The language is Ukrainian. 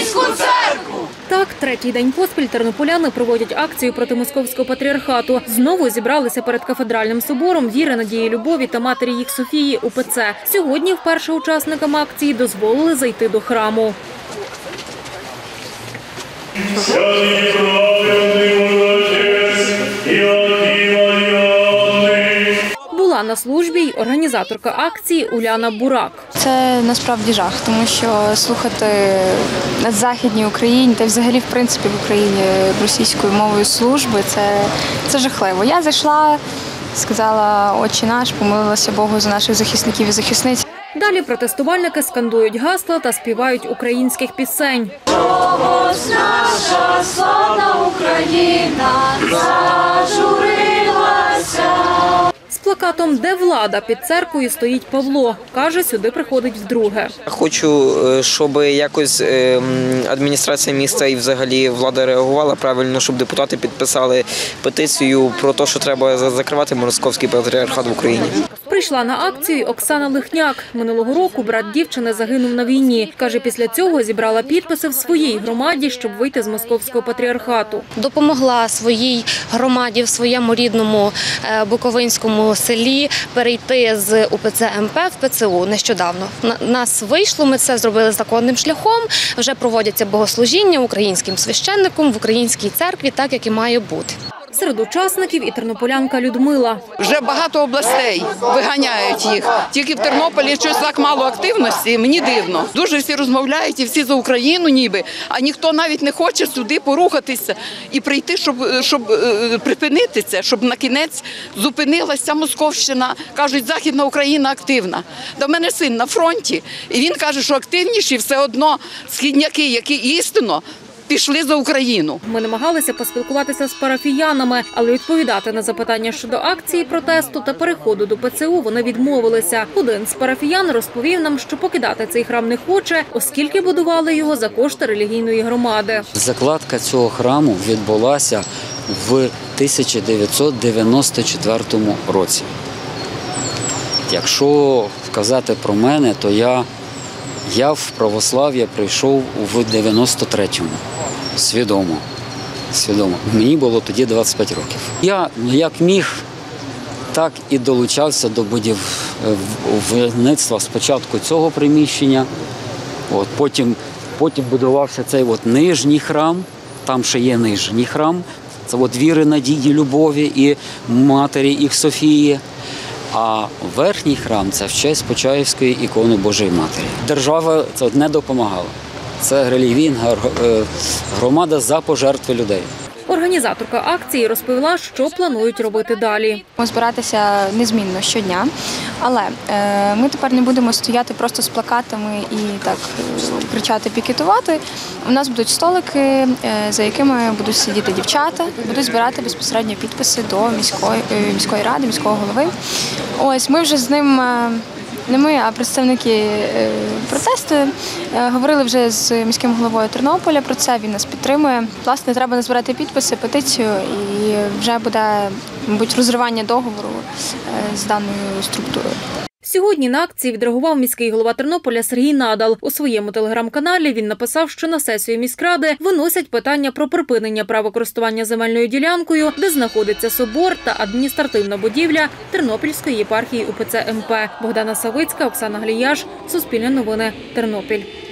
українську церкву! Так, третій день поспіль тернополяни проводять акцію проти Московського патріархату. Знову зібралися перед кафедральним собором Віри, Надії, Любові та Матері їх Софії УПЦ. Сьогодні вперше учасникам акції дозволили зайти до храму. Була на службі й організаторка акції Уляна Бурак. Це насправді жах, тому що слухати на Західній Україні та взагалі в принципі в Україні російською мовою служби це жахливо. Я зайшла, сказала «Отче наш», помолилася Богу за наших захисників і захисниць. Далі протестувальники скандують гасла та співають українських пісень. Ось наша славна Україна зажурилася. З плакатом «Де влада?» під церквою стоїть Павло. Каже, сюди приходить вдруге. Хочу, щоб якось адміністрація міста і взагалі влада реагувала правильно, щоб депутати підписали петицію про те, що треба закривати Московський патріархат в Україні. Прийшла на акцію Оксана Лихняк. Минулого року брат дівчини загинув на війні. Каже, після цього зібрала підписи в своїй громаді, щоб вийти з Московського патріархату. Допомогла своїй громаді в своєму рідному буковинському селі перейти з УПЦ МП в ПЦУ нещодавно. Нас вийшло, ми це зробили законним шляхом. Вже проводяться богослужіння українським священником в українській церкві, так як і має бути. Серед учасників і тернополянка Людмила. Вже багато областей виганяють їх. Тільки в Тернополі щось так мало активності, мені дивно. Дуже всі розмовляють і всі за Україну ніби, а ніхто навіть не хоче сюди порухатися і прийти, щоб припинити це, щоб на кінець зупинилася Московщина. Кажуть, Західна Україна активна. До мене син на фронті, і він каже, що активніші все одно східняки, які істинно пішли за Україну. Ми намагалися поспілкуватися з парафіянами, але відповідати на запитання щодо акції протесту та переходу до ПЦУ вони відмовилися. Один з парафіян розповів нам, що покидати цей храм не хоче, оскільки будували його за кошти релігійної громади. Закладка цього храму відбулася в 1994 році. Якщо казати про мене, то я в православ'я прийшов в 93-му. Свідомо. Мені було тоді 25 років. Я як міг, так і долучався до будівництва спочатку цього приміщення. Потім будувався цей нижній храм, там ще є нижній храм. Це Віри, Надії, Любові і Матері їх Софії. А верхній храм – це в честь Почаївської ікони Божої Матері. Держава це не допомагала. Це релігійна громада за пожертви людей. Організаторка акції розповіла, що планують робити далі. Ми збиратися незмінно щодня, але ми тепер не будемо стояти просто з плакатами і так кричати, пікетувати. У нас будуть столики, за якими будуть сидіти дівчата, будуть збирати безпосередньо підписи до міської ради, міського голови. Ось ми вже з ним, не ми, а представники протесту, говорили вже з міським головою Тернополя про це, він нас підтримує. Власне, треба назбирати підписи, петицію і вже буде, мабуть, розривання договору з даною структурою. Сьогодні на акції відреагував міський голова Тернополя Сергій Надал. У своєму телеграм-каналі він написав, що на сесію міськради виносять питання про припинення права користування земельною ділянкою, де знаходиться собор та адміністративна будівля Тернопільської єпархії УПЦ МП. Богдана Савицька, Оксана Гліяш, Суспільне новини, Тернопіль.